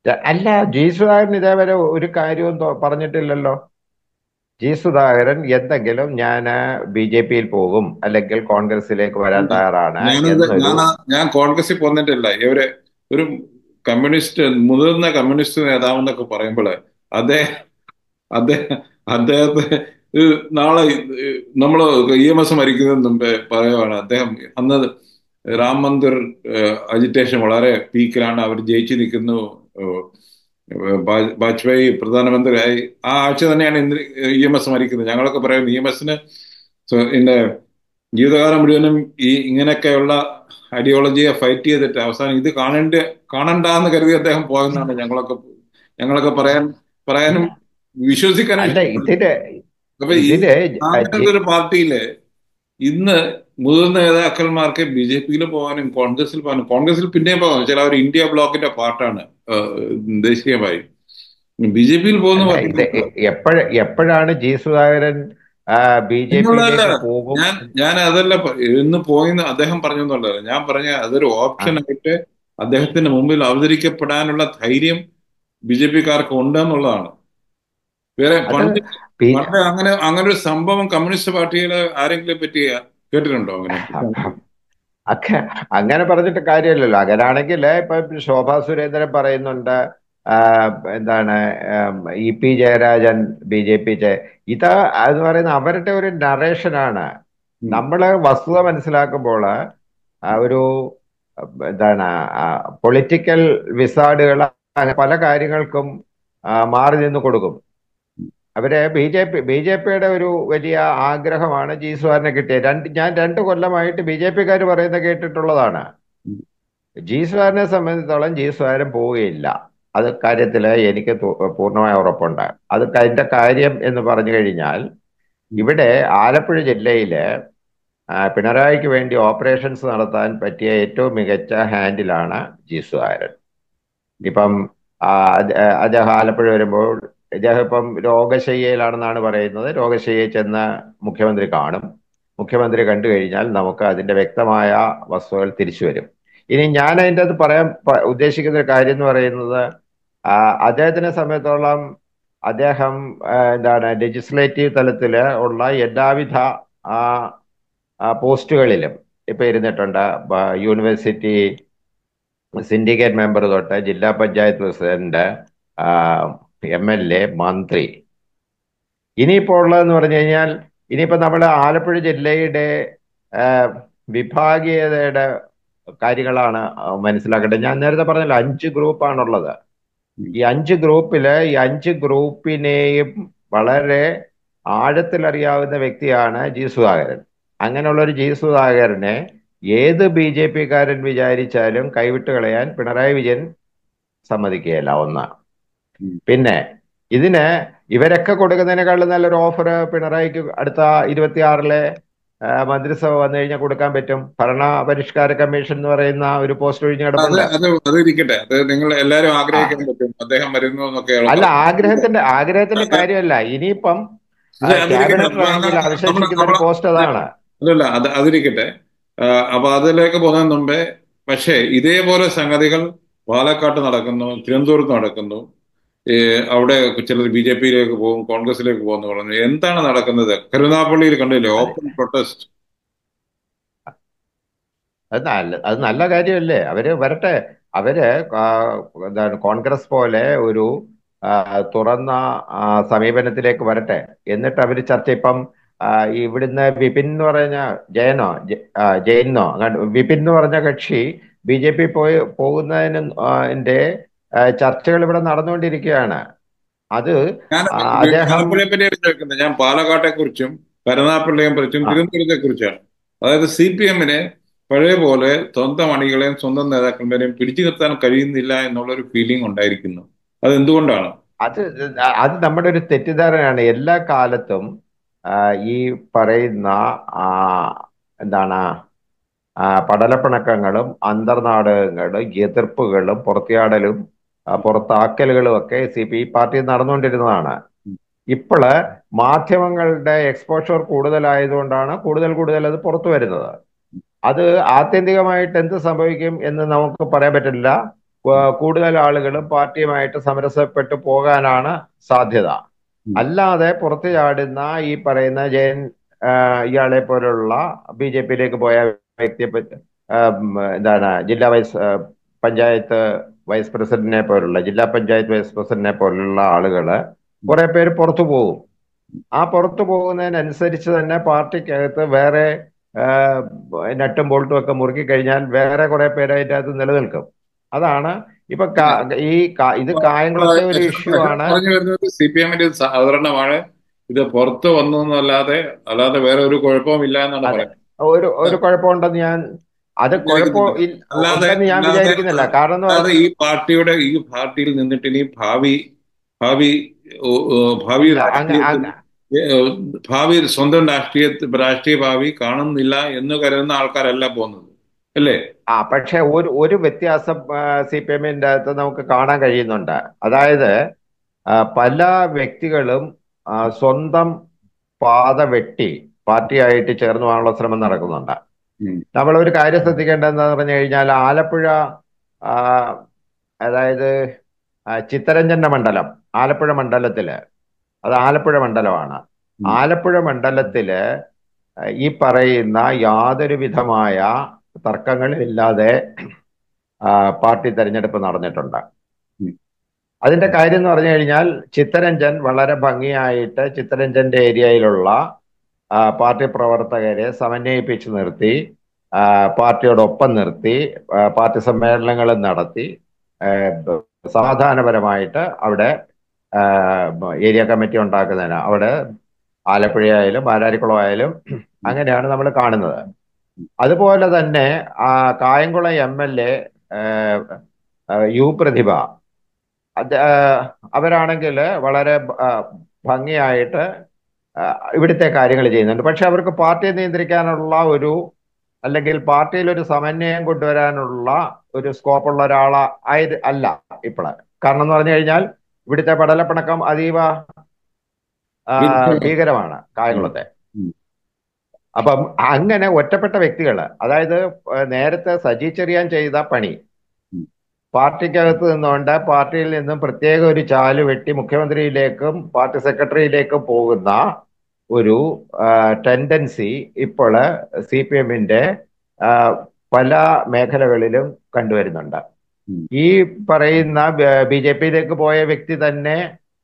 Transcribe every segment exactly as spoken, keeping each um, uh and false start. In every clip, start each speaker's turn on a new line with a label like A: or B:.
A: അല്ല, ജി സുധാകരൻ ഇതേവരെ ഒരു കാര്യവും തൊ- പറഞ്ഞിട്ടില്ലല്ലോ. ജി സുധാകരൻ എന്തെങ്കിലും ഞാൻ ബി ജെ പിയിൽ പോകും അല്ലെങ്കിൽ കോൺഗ്രസിലേക്ക് വരാൻ തയ്യാറാണ്
B: ഞാനത്
A: എന്നൊരു.
B: ഞാൻ ഞാൻ കോൺഗ്രസിൽ പോന്നിട്ടില്ല. ഇവര് ഒരു കമ്മ്യൂണിസ്റ്റ് മുതിർന്ന കമ്മ്യൂണിസ്റ്റ് നേതാവെന്നൊക്കെ പറയുമ്പോൾ അദ്ദേഹം അദ്ദേഹം അദ്ദേഹത്തെ ഇത് നാളെ നമ്മൾ ഇ എം എസ് മരിക്കുന്നതിന് മുമ്പേ പറയുവാണ് അദ്ദേഹം അന്ന് രാം മന്ദിർ അജിറ്റേഷൻ വളരെ പീക്കിലാണ്, അവർ ജയിച്ചു നിൽക്കുന്നു. ഏഹ്, ബാ- വാജ്പേയി പ്രധാനമന്ത്രിയായി ആ ആഴ്ച തന്നെയാണ് ഇന്ദ്ര ഇ എം എസ് മരിക്കുന്നത്. ഞങ്ങളൊക്കെ പറയും ഇ എം എസിന് ഇതിന്റെ ജീവിതകാലം മുഴുവനും ഈ ഇങ്ങനെയൊക്കെയുള്ള ഐഡിയോളജിയെ ഫൈറ്റ് ചെയ്തിട്ട് അവസാനം ഇത് കാണേണ്ട കാണണ്ടെന്ന് കരുതി അദ്ദേഹം പോയെന്നാണ് ഞങ്ങളൊക്കെ ഞങ്ങളൊക്കെ പറയാൻ പറയാനും വിശ്വസിക്കാനും
A: അല്ല,
B: ഇഷ്ടപ്പെടുന്നത്.
A: ഇതില്
B: അപ്പൊ ഈ
A: ഇതില്
B: അങ്ങനത്തെ ഒരു പാർട്ടിയില് ഇന്ന് മുതിർന്ന നേതാക്കന്മാർക്ക് ബി ജെ പിയിൽ പോകാനും കോൺഗ്രസിൽ പോകാനും, കോൺഗ്രസിൽ പിന്നെയും പോകാം, ചില അവർ ഇന്ത്യ ബ്ലോക്കിന്റെ പാർട്ടാണ് ദേശീയമായി. ബി ജെ പിയിൽ പോകുന്ന
A: അല്ല ഇത്
B: പറയുന്നത്
A: എപ്പോഴ എപ്പോഴാണ് ജി സുധാകരൻ ബി ജെ
B: എന്നുള്ളതല്ല.
A: പിയിലേക്ക് പോകും?
B: ഞാൻ ഞാൻ അതല്ല പ- ഇന്ന് പോയിന്ന് അദ്ദേഹം പറഞ്ഞു എന്നുള്ളത്. ഞാൻ പറഞ്ഞ അതൊരു
A: ആ,
B: ഓപ്ഷൻ ആയിട്ട് അദ്ദേഹത്തിന്റെ മുമ്പിൽ അവതരിക്കപ്പെടാനുള്ള ധൈര്യം ബി ജെ പിക്കാർക്ക് ഉണ്ട് എന്നുള്ളതാണ്. വേറെ
A: അത്
B: പണ്ട്
A: പി
B: പണ്ട് അങ്ങനെ അങ്ങനെ ഒരു സംഭവം കമ്മ്യൂണിസ്റ്റ് പാർട്ടികളെ ആരെങ്കിലും പറ്റി കേട്ടിട്ടുണ്ടോ അങ്ങനെ?
A: ഒക്കെ അങ്ങനെ പറഞ്ഞിട്ട് കാര്യമില്ലല്ലോ. അങ്ങനാണെങ്കിൽ ഇപ്പൊ ശോഭാ സുരേന്ദ്രൻ പറയുന്നുണ്ട്, ആ, എന്താണ്, E P Jayarajan B J P ഇത് എന്ന് പറയുന്ന അവരുടെ ഒരു നറേഷനാണ്.
B: ഉം.
A: നമ്മള് വസ്തുത മനസ്സിലാക്കുമ്പോൾ ഒരു എന്താണ് പൊളിറ്റിക്കൽ വിസാർഡുകൾ പല കാര്യങ്ങൾക്കും ആ, മാറി നിന്ന് കൊടുക്കും. അവര് B J P B J പിയുടെ ഒരു വലിയ ആഗ്രഹമാണ് ജി സുധാകരനെ കിട്ടിയത്. രണ്ട് ഞാൻ രണ്ട് കൊല്ലമായിട്ട് ബി ജെ പിക്കാർ പറയുന്നത് കേട്ടിട്ടുള്ളതാണ്. ജി സുധാകരനെ സംബന്ധിച്ചിടത്തോളം ജി സുധാകരൻ പോവുകയില്ല. അത് കാര്യത്തില് എനിക്ക് തു- പൂർണ്ണമായ ഉറപ്പുണ്ട്. അത് അതിന്റെ കാര്യം എന്ന് പറഞ്ഞു കഴിഞ്ഞാൽ, ഇവിടെ ആലപ്പുഴ ജില്ലയില് ആ, പിണറായിക്ക് വേണ്ടി ഓപ്പറേഷൻസ് നടത്താൻ പറ്റിയ ഏറ്റവും മികച്ച ഹാൻഡിലാണ് ജി സുധാകരൻ. ഇപ്പം ആ, അത് അദ്ദേഹം ആലപ്പുഴ വരുമ്പോൾ ഇദ്ദേഹം ഇപ്പം രോഗശയ്യയിലാണെന്നാണ് പറയുന്നത്. രോഗശയ്യയിൽ ചെന്ന് മുഖ്യമന്ത്രി കാണും. മുഖ്യമന്ത്രി കണ്ടു കഴിഞ്ഞാൽ നമുക്ക് അതിന്റെ വ്യക്തമായ വസ്തുതകൾ തിരിച്ചു വരും. ഇനി ഞാൻ അതിൻ്റെ അത് പറയാൻ പ- ഉദ്ദേശിക്കുന്ന ഒരു കാര്യം എന്ന് പറയുന്നത്, ആ, അദ്ദേഹത്തിനെ സംബന്ധിച്ചോളം അദ്ദേഹം ആ, എന്താണ് ലെജിസ്ലേറ്റീവ് തലത്തില് ഉള്ള എല്ലാവിധ ആ, ആ, പോസ്റ്റുകളിലും ഇപ്പൊ ഇരുന്നിട്ടുണ്ട്. ബ- യൂണിവേഴ്സിറ്റി സിൻഡിക്കേറ്റ് മെമ്പർ തൊട്ട് ജില്ലാ panchayat president, M L A, മന്ത്രി. ഇനിയിപ്പോ ഉള്ളതെന്ന് പറഞ്ഞു കഴിഞ്ഞാൽ, ഇനിയിപ്പോ നമ്മുടെ ആലപ്പുഴ ജില്ലയുടെ ആ, വിഭാഗീയതയുടെ കാര്യങ്ങളാണ് മനസ്സിലാക്കേണ്ടത്. ഞാൻ നേരത്തെ പറഞ്ഞല്ലോ, അഞ്ച് ഗ്രൂപ്പാണുള്ളത്. ഈ അഞ്ച് ഗ്രൂപ്പില് ഈ അഞ്ച് ഗ്രൂപ്പിനെയും വളരെ ആഴത്തിലറിയാവുന്ന വ്യക്തിയാണ് ജി സുധാകരൻ. അങ്ങനെയുള്ള ഒരു ജി സുധാകരനെ ഏത് ബി ജെ പിക്കാരൻ വിചാരിച്ചാലും കൈവിട്ട് കളയാൻ പിണറായി വിജയൻ സമ്മതിക്കുകയില്ല. ഒന്ന്. പിന്നെ ഇതിന് ഇവരൊക്കെ കൊടുക്കുന്നതിനേക്കാളും നല്ലൊരു ഓഫർ പിണറായിക്ക് അടുത്ത ഇരുപത്തിയാറിലെ ആ, മന്ത്രിസഭ വന്നു കഴിഞ്ഞാൽ കൊടുക്കാൻ പറ്റും. ഭരണ പരിഷ്കാര കമ്മീഷൻ എന്ന് പറയുന്ന ഒരു പോസ്റ്റ് ഒഴിഞ്ഞ്
B: അത്
A: കിടപ്പുണ്ട്.
B: അത് അതിരിക്കട്ടെ. അത് നിങ്ങൾ എല്ലാവരും
A: ആ,
B: ആഗ്രഹിക്കാൻ പറ്റും അദ്ദേഹം വരുന്നു എന്നൊക്കെയുള്ള
A: അല്ല,
B: പറയുന്നത്.
A: ആഗ്രഹത്തിന്റെ ആഗ്രഹത്തിന്റെ കാര്യമല്ല. ഇനിയിപ്പം ആ,
B: പക്ഷെ അതിരിക്കട്ടെ.
A: ക്യാബിനറ്റ്
B: അപ്പൊ അങ്ങനെ
A: റാങ്കിൽ
B: നമ്മള്
A: അവശേഷിക്കുന്ന ഒരു
B: നമ്മള്
A: പോസ്റ്റ് അതാണ്.
B: അല്ലല്ല അത് അതിരിക്കട്ടെ. ആ, അപ്പൊ അതിലേക്ക് പോകുന്നതിന് മുമ്പേ പക്ഷേ ഇതേപോലെ സംഗതികൾ പാലക്കാട്ട് നടക്കുന്നു, തിരുവനന്തപുരത്ത് നടക്കുന്നു. ഈ അവിടെ ചിലർ ബി ജെ പിയിലേക്ക് പോകും, കോൺഗ്രസിലേക്ക് പോകുന്നു പറഞ്ഞു. എന്താണ് നടക്കുന്നത്? കരുനാഗപ്പള്ളിയിൽ കണ്ടില്ലേ
A: അത്
B: ഓപ്പൺ പ്രൊട്ടസ്റ്റ്?
A: അത് നല്ല അത് നല്ല കാര്യമല്ലേ? അവര് വരട്ടെ. അവര് ആ, എന്താണ് കോൺഗ്രസ് പോലെ ഒരു ആ, തുറന്ന ആ, സമീപനത്തിലേക്ക് വരട്ടെ. എന്നിട്ട് അവര് ചർച്ച ഇപ്പം ആ, ഇവിടുന്ന് വിപിൻ എന്ന് പറഞ്ഞ ജയനോ ജ- ആ, ജയിനോ അങ്ങാണ്ട് വിപിൻ എന്ന് പറഞ്ഞ കക്ഷി ബി ജെ പി പോയി പോകുന്നതിന് ആ, ന്റെ ചർച്ചകൾ ഇവിടെ നടന്നുകൊണ്ടിരിക്കുകയാണ്. അത്
B: ഞാൻ
A: ആ, അദ്ദേഹം
B: ആലപ്പുഴയെ പറ്റിയാണ് ചോദിക്കുന്നത്. ഞാൻ പാലക്കാട്ടെ കുറിച്ചും കരുനാഗപ്പള്ളിയെ കുറിച്ചും
A: ആ,
B: തിരുവനന്തപുരത്തെ കുറിച്ചാണ്. അതായത് സി പി എമ്മിന് പഴയ പോലെ സ്വന്തം അണികളെയും സ്വന്തം നേതാക്കന്മാരെയും പിടിച്ചു നിർത്താൻ കഴിയുന്നില്ല എന്നുള്ളൊരു ഫീലിംഗ് ഉണ്ടായിരിക്കുന്നു. അത് എന്തുകൊണ്ടാണ്?
A: അത് അത് നമ്മുടെ ഒരു തെറ്റിദ്ധാരണയാണ്. എല്ലാ കാലത്തും ആ, ഈ പറയുന്ന ആ, എന്താണ് ആ, പടലപ്പിണക്കങ്ങളും അന്തർനാടകങ്ങളും എതിർപ്പുകളും പുറത്തിയാടലും ആ, പുറത്താക്കലുകളും ഒക്കെ സി പി ഈ പാർട്ടി നടന്നുകൊണ്ടിരുന്നതാണ്. ഇപ്പോള് മാധ്യമങ്ങളുടെ എക്സ്പോഷർ കൂടുതലായതുകൊണ്ടാണ് കൂടുതൽ കൂടുതൽ അത് പുറത്തു വരുന്നത്. അത് ആത്യന്തികമായിട്ട് എന്ത് സംഭവിക്കും എന്ന് നമുക്ക് പറയാൻ പറ്റില്ല. കൂ- കൂടുതൽ ആളുകളും പാർട്ടിയുമായിട്ട് സമരസപ്പെട്ടു പോകാനാണ് സാധ്യത.
B: ഉം.
A: അല്ലാതെ പുറത്തു ചാടുന്ന ഈ പറയുന്ന ജയൻ ആ, ഇയാളെ പോലുള്ള ബി ജെ പിയിലേക്ക് പോയ വ്യക്തിയെ പറ്റി ആ, ഉം, എന്താണ് ജില്ലാ വൈസ് ആ, പഞ്ചായത്ത് വൈസ് പ്രസിഡന്റിനെ പോലുള്ള ജില്ലാ പഞ്ചായത്ത് വൈസ് പ്രസിഡന്റിനെ പോലുള്ള ആളുകള് കുറെ പേര് പുറത്തു പോകും. ആ പുറത്തു പോകുന്നതിനനുസരിച്ച് തന്നെ പാർട്ടിക്കകത്ത് വേറെ ആ, നട്ടും ബോൾട്ടും ഒക്കെ മുറുക്കി കഴിഞ്ഞാൽ വേറെ കുറെ പേര് അതിൻ്റെ അകത്ത് നിലനിൽക്കും. അതാണ് ഇപ്പൊ കാ- ഈ കാ- ഇത്
B: അപ്പൊ അപ്പോൾ
A: കായംകുളത്തെ ഒരു
B: യശോദ്
A: ഇഷ്യൂ
B: യശോദ്
A: ആണ്.
B: പറഞ്ഞു വരുന്നത് സി പി എമ്മിന്റെ സാധാരണമാണ്, ഇത് പുറത്ത് വന്നു എന്നല്ലാതെ അല്ലാതെ വേറെ ഒരു കുഴപ്പവും ഇല്ല എന്നാണ്
A: അതെ,
B: പറയുന്നത്.
A: ഒരു ഒരു കുഴപ്പമുണ്ടെന്ന് ഞാൻ അത് കുഴപ്പം
B: വിചാരിക്കുന്നില്ല.
A: ഇൽ-
B: അല്ലാതെ
A: ഉണ്ടെന്ന് ഞാൻ
B: അല്ലാതെ
A: വിചാരിക്കുന്നില്ല. കാരണം എന്ന്
B: അല്ലാതെ
A: പറഞ്ഞ
B: ഈ പാർട്ടിയുടെ ഈ പാർട്ടിയിൽ നിന്നിട്ട് ഇനി ഭാവി ഭാവി ഓ, ഓ, ഭാവി
A: ഇല്ല അങ്ങ
B: രാഷ്ട്രീയത്തിൽ
A: അങ്ങ-
B: ഏ, ഭാവി സ്വന്തം രാഷ്ട്രീയ രാഷ്ട്രീയ ഭാവി കാണുന്നില്ല എന്ന് കരുതുന്ന ആൾക്കാരല്ല പോകുന്നത്, അല്ലേ?
A: ആ പക്ഷെ ഒരു ഒരു വ്യത്യാസം സി പി എമ്മിന്റെ അകത്ത് നമുക്ക് കാണാൻ കഴിയുന്നുണ്ട്. അതായത് ആ, പല വ്യക്തികളും ആ, സ്വന്തം പാത വെട്ടി പാർട്ടിയായിട്ട് ചേർന്ന് പോകാനുള്ള ശ്രമം നടക്കുന്നുണ്ട്.
B: ഉം.
A: നമ്മൾ ഒരു കാര്യം ശ്രദ്ധിക്കേണ്ടത് എന്താന്ന് പറഞ്ഞു കഴിഞ്ഞാൽ ആലപ്പുഴ ആ, അതായത് ആ, ചിത്തരഞ്ജന്റെ മണ്ഡലം ആലപ്പുഴ മണ്ഡലത്തില്, അത് ആലപ്പുഴ മണ്ഡലമാണ്.
B: ഉം.
A: ആലപ്പുഴ മണ്ഡലത്തില് ആ, ഈ പറയുന്ന യാതൊരു വിധമായ തർക്കങ്ങളില്ലാതെ ആ, പാർട്ടി തെരഞ്ഞെടുപ്പ് നടന്നിട്ടുണ്ട്.
B: ഉം.
A: അതിന്റെ കാര്യം എന്ന് പറഞ്ഞു കഴിഞ്ഞാൽ ചിത്തരഞ്ജൻ വളരെ ഭംഗിയായിട്ട് ചിത്തരഞ്ജന്റെ ഏരിയയിലുള്ള ആ, പാർട്ടി പ്രവർത്തകരെ സമന്വയിപ്പിച്ച് നിർത്തി, ആ, പാർട്ടിയോടൊപ്പം നിർത്തി, ആ, പാർട്ടി സമ്മേളനങ്ങൾ നടത്തി, ആ, ബ- സമാധാനപരമായിട്ട് അവിടെ ആ, ഏരിയ കമ്മിറ്റി ഉണ്ടാക്കുന്നതിന് അവിടെ ആലപ്പുഴയായാലും പാലാരിക്കുളം ആയാലും അങ്ങനെയാണ് നമ്മൾ കാണുന്നത്. അതുപോലെ തന്നെ ആ, Kayamkulam M L A U Prathibha, അത് ആ, അവരാണെങ്കിൽ വളരെ ആ, ഭംഗിയായിട്ട് ആ, ഇവിടുത്തെ കാര്യങ്ങൾ ചെയ്യുന്നുണ്ട്. പക്ഷെ അവർക്ക് പാർട്ടിയെ നിയന്ത്രിക്കാനുള്ള ഒരു അല്ലെങ്കിൽ പാർട്ടിയിൽ ഒരു സമന്വയം കൊണ്ടുവരാനുള്ള ഒരു സ്കോപ്പുള്ള ഒരാള ആയത് അല്ല ഇപ്പോൾ. കാരണം എന്ന് പറഞ്ഞു കഴിഞ്ഞാൽ ഇവിടുത്തെ പടലപ്പിണക്കം അതീവ ആ,
B: വിരുദ്ധമാണ്.
A: ഭീകരമാണ്
B: ഉം.
A: കായംകുളത്തെ.
B: ഉം.
A: അപ്പം അങ്ങനെ ഒറ്റപ്പെട്ട വ്യക്തികൾ, അതായത് ആ, നേരത്തെ സജി ചെറിയാൻ ചെയ്ത പണി
B: ഉം.
A: പാർട്ടിക്കകത്ത് നിന്നുകൊണ്ട് പാർട്ടിയിൽ നിന്നും പ്രത്യേക ഒരു ചാല് വെട്ടി മുഖ്യമന്ത്രിയിലേക്കും പാർട്ടി സെക്രട്ടറിയിലേക്കും പോകുന്ന ഒരു ടെൻഡൻസി ഇപ്പോൾ സി പി എമ്മിന്റെ പല മേഖലകളിലും കണ്ടുവരുന്നുണ്ട്.
B: ഉം.
A: ഈ പറയുന്ന ബി ജെ പിയിലേക്ക് പോയ വ്യക്തി തന്നെ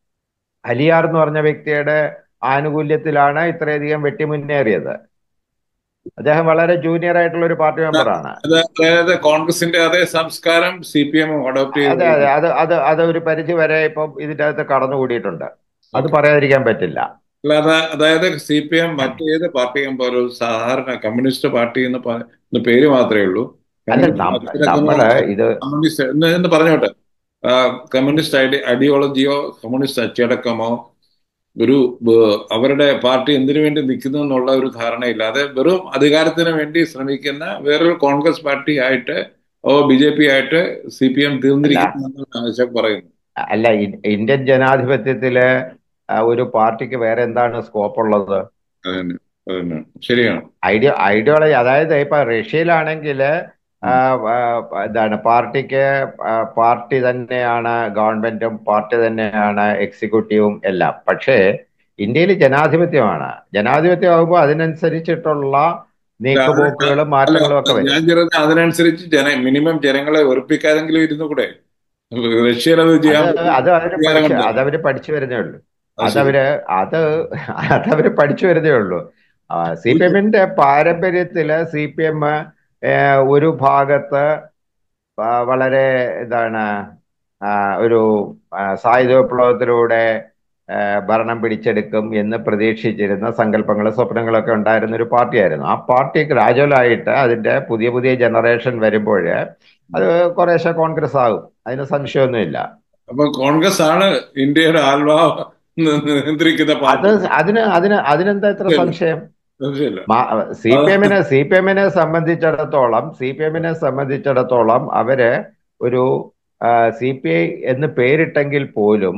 A: അലിയാർ എന്ന് പറഞ്ഞ വ്യക്തിയുടെ ആനുകൂല്യത്തിലാണ് ഇത്രയധികം വെട്ടി മുന്നേറിയത്. അദ്ദേഹം വളരെ ജൂനിയർ ആയിട്ടുള്ള ഒരു പാർട്ടി മെമ്പറാണ്.
B: അത് അതായത് കോൺഗ്രസിന്റെ അതേ സംസ്കാരം സി പി എം അഡോപ്റ്റ് ചെയ്ത്
A: അതെ അതെ,
B: കഴിഞ്ഞു.
A: അത് അത് അത് ഒരു പരിധി വരെ ഇപ്പം ഇതിൻ്റെ അകത്ത് കടന്നുകൂടിയിട്ടുണ്ട്. അത്
B: ഓക്കെ.
A: പറയാതിരിക്കാൻ പറ്റില്ല.
B: അല്ലാതെ അതായത് സി പി എം മറ്റേത് പാർട്ടിയും പോലെ ഒരു സാധാരണ കമ്മ്യൂണിസ്റ്റ് പാർട്ടി എന്ന് പ- എന്ന് പേര് മാത്രമേ ഉള്ളൂ.
A: അല്ല,
B: കമ്മ്യൂണിസ്റ്റ്
A: നം-
B: അച്ചടക്കമോ
A: നമ്മള് ഇത്
B: കമ്മ്യൂണിസ്റ്റ് എന്ന് എന്ന് പറഞ്ഞോട്ടെ, ആ, കമ്മ്യൂണിസ്റ്റ് ഐഡി ഐഡിയോളജിയോ കമ്മ്യൂണിസ്റ്റ് അച്ചടക്കമോ ഒരു ബ- അവരുടെ പാർട്ടി എന്തിനു വേണ്ടി നിൽക്കുന്നു എന്നുള്ള ഒരു ധാരണയില്ലാതെ വെറും അധികാരത്തിന് വേണ്ടി ശ്രമിക്കുന്ന വേറൊരു കോൺഗ്രസ് പാർട്ടി ആയിട്ട് ഓ ബി ജെ പി ആയിട്ട് സി പി എം
A: അല്ല
B: തീർന്നിരിക്കുന്നു എന്നാണ് അശോക് പറയുന്നത്.
A: അല്ല ഇ- ഇന്ത്യൻ ജനാധിപത്യത്തില് ആ, ഒരു പാർട്ടിക്ക് വേറെ എന്താണ് സ്കോപ്പ് ഉള്ളത്?
B: അതന്നെ അതന്നെ ശരിയാണ്.
A: ഐഡിയ ഐഡിയോളജി, അതായത് ഇപ്പൊ റഷ്യയിലാണെങ്കിൽ
B: ഉം.
A: എന്താണ് പാർട്ടിക്ക് ആ, പാർട്ടി തന്നെയാണ് ഗവൺമെന്റും പാർട്ടി തന്നെയാണ് എക്സിക്യൂട്ടീവും എല്ലാം. പക്ഷേ ഇന്ത്യയിൽ ജനാധിപത്യമാണ്. ജനാധിപത്യമാകുമ്പോൾ അതിനനുസരിച്ചിട്ടുള്ള
B: അത്
A: നീക്കുപോക്കുകളും
B: അല്ല,
A: മാറ്റങ്ങളും ഒക്കെ
B: ഞാൻ
A: വരും.
B: ചെറുത് അതിനനുസരിച്ച് ജന മിനിമം ജനങ്ങളെ വെറുപ്പിക്കാതെങ്കിലും ഇരുന്നു കൂടെ? റഷ്യയിൽ അത്
A: അത്
B: ചെയ്യാൻ പറ്റും,
A: അത് അവര് പഠിച്ച്
B: അധികാരമുണ്ട്.
A: അതവര് പഠിച്ചു വരുന്നേ ഉള്ളൂ.
B: അത് ശരി.
A: അതവര് അത് അതവര് പഠിച്ചു വരുന്നേ ഉള്ളൂ. സി പി എമ്മിന്റെ പാരമ്പര്യത്തില് സി പി എം ഒരു ഭാഗത്ത് ആ, വളരെ എന്താണ് ആ, ഒരു ആ, സായുധ വിപ്ലവത്തിലൂടെ ആ, ഭരണം പിടിച്ചെടുക്കും എന്ന് പ്രതീക്ഷിച്ചിരുന്ന സങ്കല്പങ്ങളും സ്വപ്നങ്ങളൊക്കെ ഉണ്ടായിരുന്ന ഒരു പാർട്ടിയായിരുന്നു. ആ പാർട്ടി ഗ്രാജുവലായിട്ട് അതിന്റെ പുതിയ പുതിയ ജനറേഷൻ വരുമ്പോൾ അത് കുറേശ്ശെ കോൺഗ്രസ് ആകും. അതിന് സംശയമൊന്നുമില്ല.
B: അപ്പൊ കോൺഗ്രസ് ആണ് ഇന്ത്യയുടെ ആത്മാവ് നിയന്ത്രിക്കുന്ന
A: അത്
B: പാർട്ടി.
A: അതിന് അതിന് അതിനെന്താ ഇത്ര സംശയം?
B: സംശയമില്ല.
A: സി പി
B: അത്
A: എമ്മിനെ സി പി എമ്മിനെ സംബന്ധിച്ചിടത്തോളം സി പി എമ്മിനെ സംബന്ധിച്ചിടത്തോളം അവര് ഒരു സി പി ഐ എന്ന് പേരിട്ടെങ്കിൽ പോലും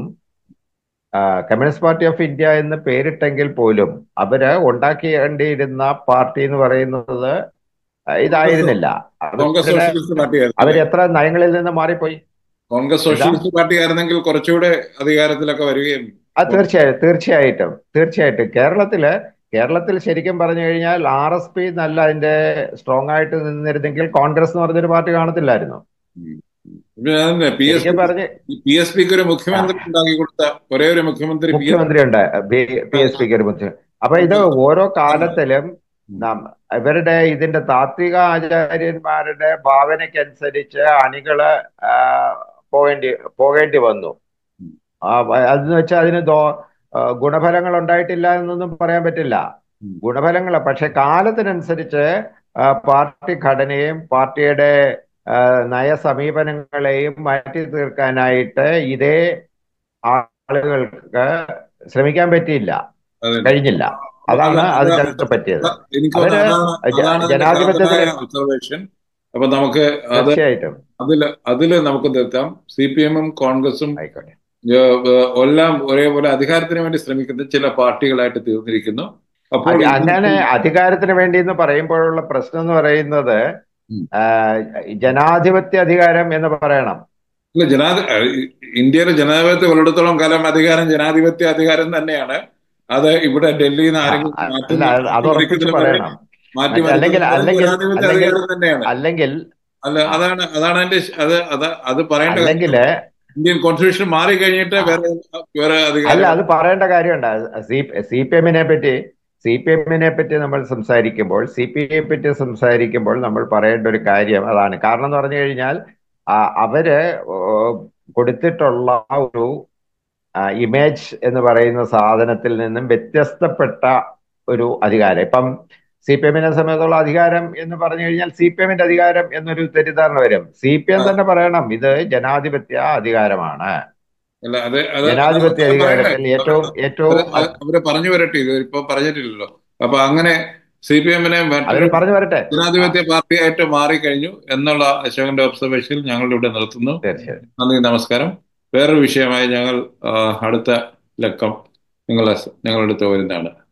A: ആ, കമ്മ്യൂണിസ്റ്റ് പാർട്ടി ഓഫ് ഇന്ത്യ എന്ന് പേരിട്ടെങ്കിൽ പോലും അവര് ഉണ്ടാക്കിയേണ്ടിയിരുന്ന പാർട്ടി എന്ന് പറയുന്നത്
B: കോൺഗ്രസ്
A: ഇതായിരുന്നില്ല.
B: കോൺഗ്രസ്
A: അവരുടെ
B: സോഷ്യലിസ്റ്റ് പാർട്ടി ആയിരുന്നു
A: അവർ
B: അല്ലേ?
A: എത്ര നയങ്ങളിൽ നിന്ന് മാറിപ്പോയി.
B: കോൺഗ്രസ്
A: എന്താ?
B: സോഷ്യലിസ്റ്റ് പാർട്ടി ആയിരുന്നെങ്കിൽ കുറച്ചുകൂടെ അധികാരത്തിലൊക്കെ വരികയും.
A: ആ തീർച്ചയായും തീർച്ചയായിട്ടും തീർച്ചയായിട്ടും കേരളത്തില് കേരളത്തിൽ ശരിക്കും പറഞ്ഞു കഴിഞ്ഞാൽ ആർ എസ് പി നല്ല അതിന്റെ സ്ട്രോങ് ആയിട്ട് നിന്നിരുന്നെങ്കിൽ കോൺഗ്രസ് എന്ന് പറഞ്ഞൊരു പാർട്ടി കാണത്തില്ലായിരുന്നു.
B: പി എസ്
A: ശരിക്കും
B: പി
A: പറഞ്ഞ്
B: പി എസ് പിക്ക് ഒരു
A: ആ,
B: മുഖ്യമന്ത്രി ഉണ്ടാക്കി കൊടുത്ത ഒരേ ഒരു മുഖ്യമന്ത്രി പി എസ്
A: മുഖ്യമന്ത്രി ഉണ്ട്, പി എസ് പിക്ക് ഒരു മുഖ്യ അപ്പൊ ഇത് ഓരോ കാലത്തിലും നാം ഇവരുടെ ഇതിന്റെ താത്വിക ആചാര്യന്മാരുടെ ഭാവനയ്ക്കനുസരിച്ച് അണികള് ആ, പോകേണ്ടി പോകേണ്ടി വന്നു. ആ വ- അതെന്ന് വെച്ചാൽ അതിന് ദോ ആ, ഗുണഫലങ്ങൾ ഉണ്ടായിട്ടില്ല എന്നൊന്നും പറയാൻ പറ്റില്ല. ഗുണഫലങ്ങൾ പക്ഷെ കാലത്തിനനുസരിച്ച് ആ, പാർട്ടി ഘടനയും പാർട്ടിയുടെ ആ, നയസമീപനങ്ങളെയും മാറ്റി തീർക്കാനായിട്ട് ഇതേ ആളുകൾക്ക് ശ്രമിക്കാൻ പറ്റിയില്ല,
B: അതെ.
A: കഴിഞ്ഞില്ല.
B: അപ്പൊ അത്
A: അതാണ്
B: അത്
A: അതിന്റെ പറ്റിയത്.
B: അത- എനിക്ക്
A: അവര്
B: തോന്നുന്നു അതാണ്
A: ജ-
B: അതാണ് അതിന്റെ കാതലായ
A: ജനാധിപത്യത്തിന്
B: ഒബ്സർവേഷൻ. അപ്പൊ നമുക്ക് അത്
A: തീർച്ചയായിട്ടും
B: അതില് അതില് നമുക്ക് നിർത്താം. സി പി എമ്മും കോൺഗ്രസും
A: ആയിക്കോട്ടെ.
B: ഏഹ്, ഏഹ്, എല്ലാം ഒരേപോലെ അധികാരത്തിന് വേണ്ടി ശ്രമിക്കുന്ന ചില പാർട്ടികളായിട്ട് തീർന്നിരിക്കുന്നു. അപ്പോൾ
A: അത് അങ്ങനെ
B: ഇതിനകത്ത്
A: അധികാരത്തിന് വേണ്ടി എന്ന് പറയുമ്പോഴുള്ള പ്രശ്നം എന്ന് പറയുന്നത്
B: ഉം.
A: ആ, ജനാധിപത്യ അധികാരം എന്ന് പറയണം.
B: ഇല്ല, ജനാധി ഏഹ്, ഇന്ത്യയിലെ ജനാധിപത്യം ഉള്ളിടത്തോളം കാലം അധികാരം ജനാധിപത്യ അധികാരം തന്നെയാണ്. അത് ഇവിടെ ഡൽഹിയിൽ നിന്ന്
A: ആ,
B: ആരെങ്കിലും
A: അ- അല്ല
B: മാറ്റുന്ന
A: അത് അത് ഉറപ്പിച്ച്
B: മാറ്റിമറിക്കുന്നതിന് വരെ
A: പറയണം.
B: മാറ്റി
A: മറ്റ് അല്ലെങ്കിൽ
B: മറിക്കുന്നതിന്
A: അല്ലെങ്കിൽ
B: ജനാധിപത്യ
A: അല്ലെങ്കിൽ
B: അധികാരം തന്നെയാണ്.
A: അല്ലെങ്കിൽ
B: അല്ല,
A: ആ,
B: അതാണ് അതാണ് എന്റെ ശ- അത് അത് അത് പറയേണ്ട കാര്യം.
A: അല്ലെങ്കിൽ
B: ഇന്ത്യൻ കോൺസ്റ്റിറ്റ്യൂഷൻ മാറി കഴിഞ്ഞിട്ട്
A: ആ,
B: വേറെ വേറെ
A: അല്ല
B: അധികാരം.
A: അത് പറയേണ്ട കാര്യമുണ്ട്. സി സി പി എമ്മിനെ പറ്റി സി പി എമ്മിനെ പറ്റി നമ്മൾ സംസാരിക്കുമ്പോൾ സി പി ഐയെ പറ്റി സംസാരിക്കുമ്പോൾ നമ്മൾ പറയേണ്ട ഒരു കാര്യം അതാണ്. കാരണം എന്ന് പറഞ്ഞു കഴിഞ്ഞാൽ ആ, അവര് ഓ, കൊടുത്തിട്ടുള്ള ഒരു ഇമേജ് എന്ന് പറയുന്ന സാധനത്തിൽ നിന്നും വ്യത്യസ്തപ്പെട്ട ഒരു അധികാരം. ഇപ്പം സി പി എമ്മിനെ സംബന്ധിച്ചുള്ള അധികാരം എന്ന് പറഞ്ഞു കഴിഞ്ഞാൽ സി പി എമ്മിന്റെ അധികാരം എന്നൊരു തെറ്റിദ്ധാരണ വരും. സി പി എം തന്നെ പറയണം ഇത് ജനാധിപത്യ അധികാരമാണ്.
B: അല്ല, അത് അത് അത്
A: ജനാധിപത്യ
B: അത് പറയട്ടെ.
A: അധികാരത്തിൽ
B: അവര്
A: ഏറ്റവും
B: അവര്
A: ഏറ്റവും
B: അത് അവര് പറഞ്ഞു വരട്ടെ. ഇത് ഇപ്പൊ പറഞ്ഞിട്ടില്ലല്ലോ. അപ്പൊ അങ്ങനെ സി പി എമ്മിനെ മറ്റൊരു
A: അവര് പറഞ്ഞു വരട്ടെ. ആ,
B: ജനാധിപത്യ പാർട്ടിയായിട്ട് മാറിക്കഴിഞ്ഞു എന്നുള്ള അശോകന്റെ ഒബ്സർവേഷനിൽ ഞങ്ങൾ ഇവിടെ നിർത്തുന്നു.
A: തീർച്ചയായും.
B: നന്ദി, നമസ്കാരം. വേറൊരു വിഷയമായി ഞങ്ങൾ ആ, അടുത്ത ലക്കം നിങ്ങളെ ഞങ്ങളുടെ അടുത്ത് വരുന്നതാണ്.